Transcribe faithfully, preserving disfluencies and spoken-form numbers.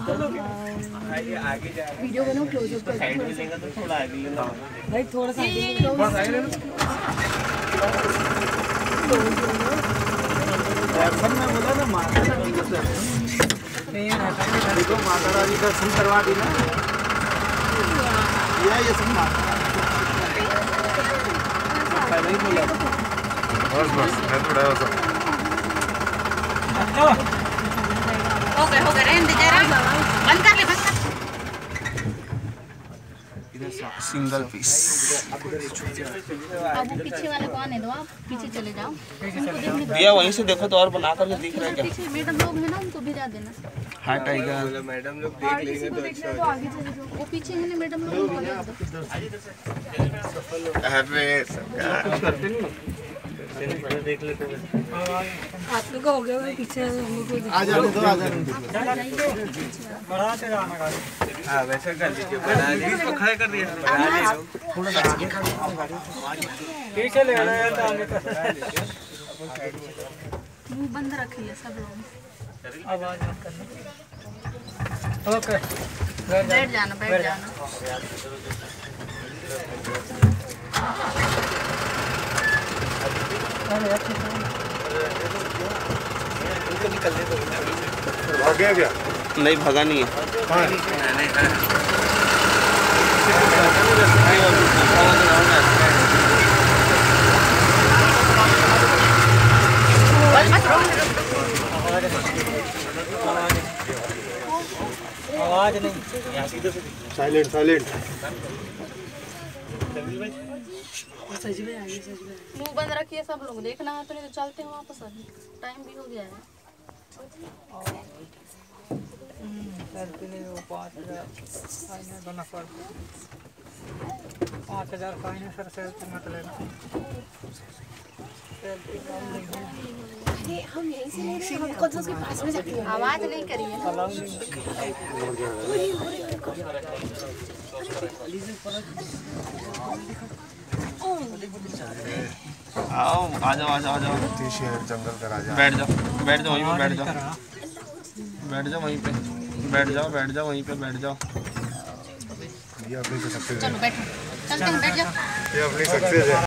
Video बनाओ close up कर side में लेगा तो थोड़ा आगे लेना भाई थोड़ा सा बस आगे लेना दर्शन में बोला ना माता रानी का दर्शन देखो माता रानी का दर्शन करवा दी ना ये ये सब माता पहले ही बोला बस बस मैं थोड़ा सा हो गए हो गए रहने दे जरा बंद कर ले बंद कर सिंगल पीस। अब वो पीछे वाले कौन है? दो आप पीछे चले जाओ भैया वहीं से देखो तो और बना कर दिख रहा है क्या? पीछे मैडम लोग हैं ना उनको भिजा देना। हाँ टाइगर मैडम लोग देख लेंगे तो अच्छा है। आगे चले जाओ वो पीछे है ना मैडम लोग अरे देख लेते हैं आप लोग का हो गया पीछे हम लोग आ जाने दो आ जाने दो बढ़ाते जाना गाड़ी। हां वैसे कर लीजिए बढ़ा लीजिए इसको खड़े कर दिया बढ़ा ले थोड़ा सा आगे पीछे ले आना यार आगे का मुंह बंद रखिए सब लोग आवाज मत करना। ओके बैठ जाना बैठ जाना भाग गया क्या? नहीं भागा नहीं है। आवाज नहीं साइलेंट साइलेंट मुंह बंद रखिए सब लोग देखना है तो नहीं तो चलते हैं वापस अभी टाइम भी हो गया है। पाँच हजार फाइन बना पड़ पाँच हजार फाइन सर सेल्फी मत लेना। हम यहीं से ले रहे हैं हम कौन सा उसके पास में जाते हैं आवाज नहीं करिए आओ आ जाओ आ जाओ आ जाओ शेर जंगल का राजा बैठ जाओ बैठ जाओ वहीं पे बैठ जाओ बैठ जाओ वहीं पे बैठ जाओ बैठ जाओ वहीं पे बैठ जाओ ये अपनी सक्सेस है। चलो बैठो चलते हैं बैठ जाओ ये अपनी सक्सेस है।